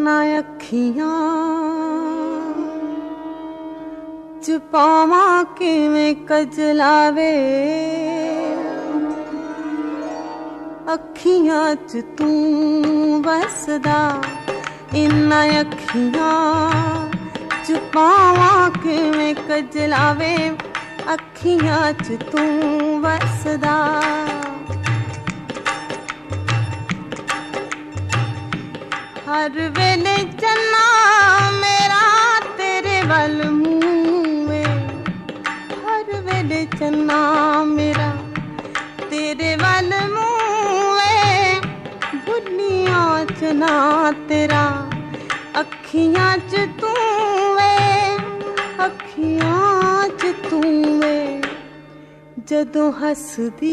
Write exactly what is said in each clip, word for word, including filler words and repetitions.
इन्ना अखियां च पावा किवें कजलावे, अखियां च तू वसदा। इन्ना अखियां च पावा किवें कजलावे, अखियां च तू वसदा। हर वेले चन्ना मेरा तेरे वल मूंह वे, हर वेले चन्ना मेरा तेरे वल मूंह वे, भुलियां च ना तेरा अखियां च तू वे, अखियां च तू वे। जदों हसदी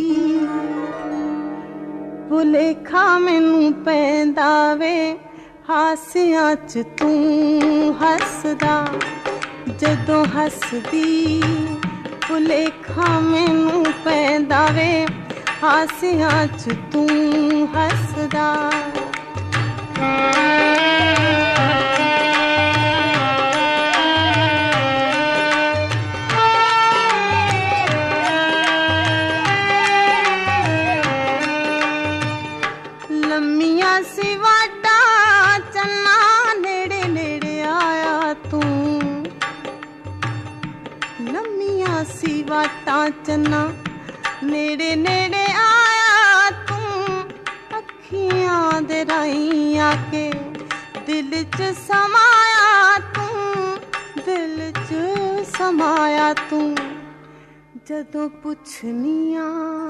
भुलेखा मैनू पैंदा वे, हासियां च तू हसदा। जदों हसदी भुलेखा मैनू पैंदा वे, हासियां च तू हसदा। लम्मियां सी वाटा चन्ना नेड़े नेड़े आया तू, लम्मियां सी वाटा चन्ना नेड़े नेड़े आया तू। अखियां दे राहीं आके दिल च समाया तू, दिल च समाया तू। जदों पुछनियां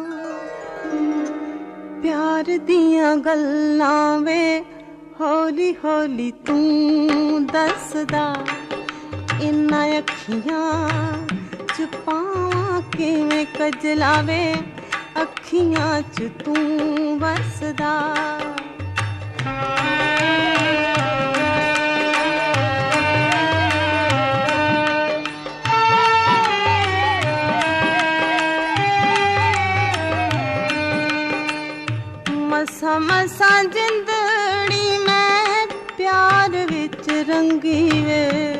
प्यार दियां गल्लां वे, हौली हौली तू दसदा। इन्ना अखियां च पावां किवें कजलावे, अखियां च तू वसदा। मसा मसा जिंदड़ी मैं प्यार विच रंगी वे,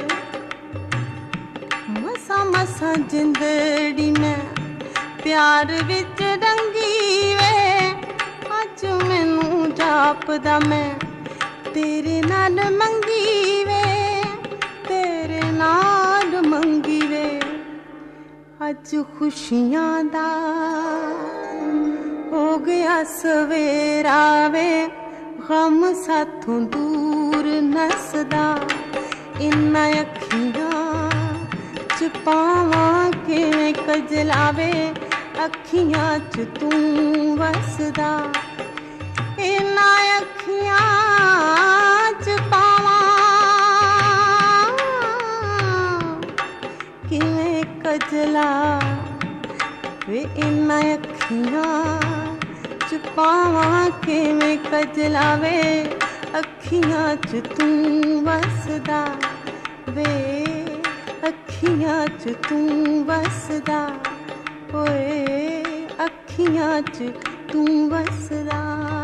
मसा मसा जिंदड़ी मैं प्यार विच रंगी वे। अज मैनू जापदा मैं तेरे नाल मंगी वे, तेरे नाल मंगी वे। अज खुशियां दा हो गया सवेरा वे, गम साथों दूर नसदा। इन्ना अखियां च पावां किवें कजलावे, अखियां च तू वसदा। इन्ना अखियां च पावां किवें कजला वे, इन्ना अखियां च पावां किवें कजलावे, अखियां च तू वसदा वे, अखियां च तू वसदा। ओए अखियां च तू वसदा।